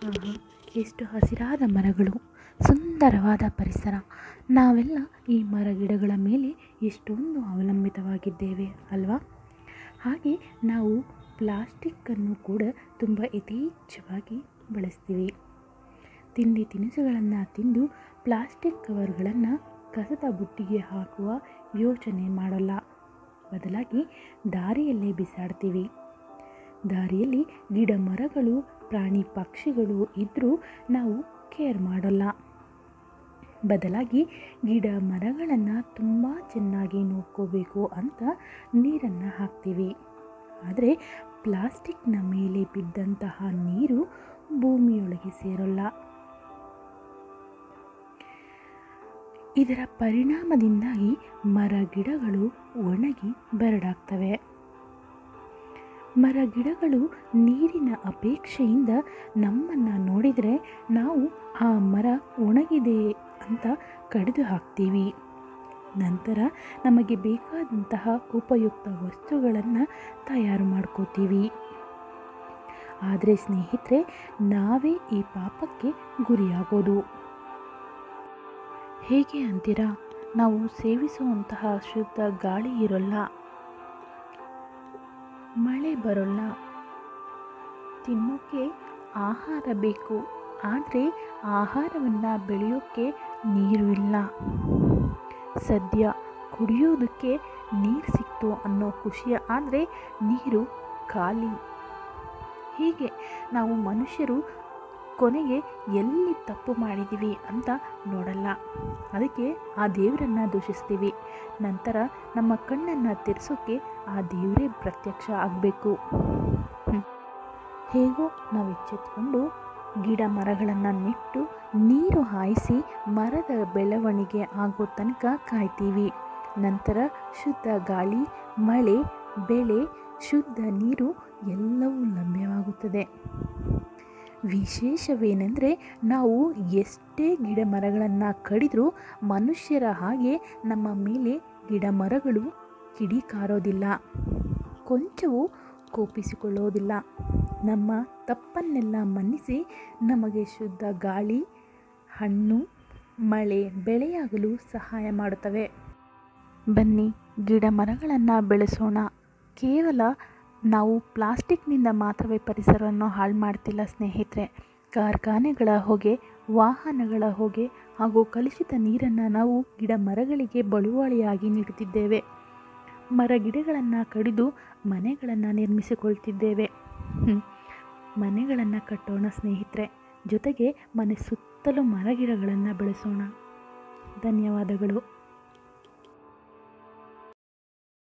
ಆಹಾ! ಎಷ್ಟು ಹಸಿರಾದ ಮರಗಳು, ಸುಂದರವಾದ ಪರಿಸರ. ನಾವೆಲ್ಲ ಈ ಮರ ಗಿಡಗಳ ಮೇಲೆ ಎಷ್ಟೊಂದು ಅವಲಂಬಿತವಾಗಿದ್ದೇವೆ ಅಲ್ವಾ? ಹಾಗೆ ನಾವು ಪ್ಲಾಸ್ಟಿಕ್ಕನ್ನು ಕೂಡ ತುಂಬ ಯಥೇಚ್ಛವಾಗಿ ಬಳಸ್ತೀವಿ. ತಿಂಡಿ ತಿನಿಸುಗಳನ್ನು ತಿಂದು ಪ್ಲಾಸ್ಟಿಕ್ ಕವರ್ಗಳನ್ನು ಕಸದ ಬುಟ್ಟಿಗೆ ಹಾಕುವ ಯೋಚನೆ ಮಾಡೋಲ್ಲ. ಬದಲಾಗಿ ದಾರಿಯಲ್ಲೇ ಬಿಸಾಡ್ತೀವಿ. ದಾರಿಯಲ್ಲಿ ಗಿಡ ಮರಗಳು, ಪ್ರಾಣಿ ಪಕ್ಷಿಗಳು ಇದ್ದರೂ ನಾವು ಕೇರ್ ಮಾಡೋಲ್ಲ. ಬದಲಾಗಿ ಗಿಡ ಮರಗಳನ್ನು ತುಂಬ ಚೆನ್ನಾಗಿ ನೋಡ್ಕೋಬೇಕು ಅಂತ ನೀರನ್ನು ಹಾಕ್ತೀವಿ. ಆದರೆ ಪ್ಲಾಸ್ಟಿಕ್ನ ಮೇಲೆ ಬಿದ್ದಂತಹ ನೀರು ಭೂಮಿಯೊಳಗೆ ಸೇರೋಲ್ಲ. ಇದರ ಪರಿಣಾಮದಿಂದಾಗಿ ಮರ ಗಿಡಗಳು ಒಣಗಿ ಬರಡಾಗ್ತವೆ. ಮರ ಗಿಡಗಳು ನೀರಿನ ಅಪೇಕ್ಷೆಯಿಂದ ನಮ್ಮನ್ನು ನೋಡಿದರೆ ನಾವು ಆ ಮರ ಒಣಗಿದೆ ಅಂತ ಕಡಿದು ಹಾಕ್ತೀವಿ. ನಂತರ ನಮಗೆ ಬೇಕಾದಂತಹ ಉಪಯುಕ್ತ ವಸ್ತುಗಳನ್ನು ತಯಾರು ಮಾಡ್ಕೋತೀವಿ. ಆದರೆ ಸ್ನೇಹಿತರೆ, ನಾವೇ ಈ ಪಾಪಕ್ಕೆ ಗುರಿಯಾಗೋದು. ಹೇಗೆ ಅಂತೀರಾ? ನಾವು ಸೇವಿಸುವಂತಹ ಶುದ್ಧ ಗಾಳಿ ಇರೋಲ್ಲ, ಮಳೆ ಬರೋಲ್ಲ, ತಿನ್ನೋಕ್ಕೆ ಆಹಾರ ಬೇಕು, ಆದರೆ ಆಹಾರವನ್ನು ಬೆಳೆಯೋಕ್ಕೆ ನೀರು ಇಲ್ಲ. ಸದ್ಯ ಕುಡಿಯೋದಕ್ಕೆ ನೀರು ಸಿಕ್ತು ಅನ್ನೋ ಖುಷಿಯ, ಆದರೆ ನೀರು ಖಾಲಿ. ಹೀಗೆ ನಾವು ಮನುಷ್ಯರು ಕೊನೆಗೆ ಎಲ್ಲಿ ತಪ್ಪು ಮಾಡಿದ್ದೀವಿ ಅಂತ ನೋಡಲ್ಲ. ಅದಕ್ಕೆ ಆ ದೇವರನ್ನು ದೂಷಿಸ್ತೀವಿ. ನಂತರ ನಮ್ಮ ಕಣ್ಣನ್ನು ತೆರೆಸೋಕ್ಕೆ ಆ ದೇವರೇ ಪ್ರತ್ಯಕ್ಷ ಆಗಬೇಕು. ಹೇಗೋ ನಾವು ಎಚ್ಚೆತ್ಕೊಂಡು ಗಿಡ ಮರಗಳನ್ನು ನೆಟ್ಟು ನೀರು ಹಾಯಿಸಿ ಮರದ ಬೆಳವಣಿಗೆ ಆಗೋ ತನಕ ಕಾಯ್ತೀವಿ. ನಂತರ ಶುದ್ಧ ಗಾಳಿ, ಮಳೆ, ಬೆಳೆ, ಶುದ್ಧ ನೀರು ಎಲ್ಲವೂ ಲಭ್ಯವಾಗುತ್ತದೆ. ವಿಶೇಷವೇನೆಂದರೆ, ನಾವು ಎಷ್ಟೇ ಗಿಡ ಮರಗಳನ್ನು ಕಡಿದರೂ ಮನುಷ್ಯರ ಹಾಗೆ ನಮ್ಮ ಮೇಲೆ ಗಿಡ ಮರಗಳು ಕಿಡಿಕಾರೋದಿಲ್ಲ, ಕೊಂಚವೂ ಕೋಪಿಸಿಕೊಳ್ಳೋದಿಲ್ಲ. ನಮ್ಮ ತಪ್ಪನ್ನೆಲ್ಲ ಮನ್ನಿಸಿ ನಮಗೆ ಶುದ್ಧ ಗಾಳಿ, ಹಣ್ಣು, ಮಳೆ, ಬೆಳೆಯಾಗಲು ಸಹಾಯ ಮಾಡುತ್ತವೆ. ಬನ್ನಿ, ಗಿಡ ಮರಗಳನ್ನು ಬೆಳೆಸೋಣ. ಕೇವಲ ನಾವು ಪ್ಲಾಸ್ಟಿಕ್ನಿಂದ ಮಾತ್ರವೇ ಪರಿಸರವನ್ನು ಹಾಳು ಮಾಡ್ತಿಲ್ಲ ಸ್ನೇಹಿತರೆ. ಕಾರ್ಖಾನೆಗಳ ಹೊಗೆ, ವಾಹನಗಳ ಹೊಗೆ ಹಾಗೂ ಕಲುಷಿತ ನೀರನ್ನು ನಾವು ಗಿಡ ಮರಗಳಿಗೆ ಬಳುವಳಿಯಾಗಿ ನೀಡುತ್ತಿದ್ದೇವೆ. ಮರ ಗಿಡಗಳನ್ನು ಕಡಿದು ಮನೆಗಳನ್ನು ನಿರ್ಮಿಸಿಕೊಳ್ತಿದ್ದೇವೆ. ಮನೆಗಳನ್ನು ಕಟ್ಟೋಣ ಸ್ನೇಹಿತರೆ. ಜೊತೆಗೆ ಮನೆ ಸುತ್ತಲೂ ಮರ ಗಿಡಗಳನ್ನು ಬೆಳೆಸೋಣ. ಧನ್ಯವಾದಗಳು.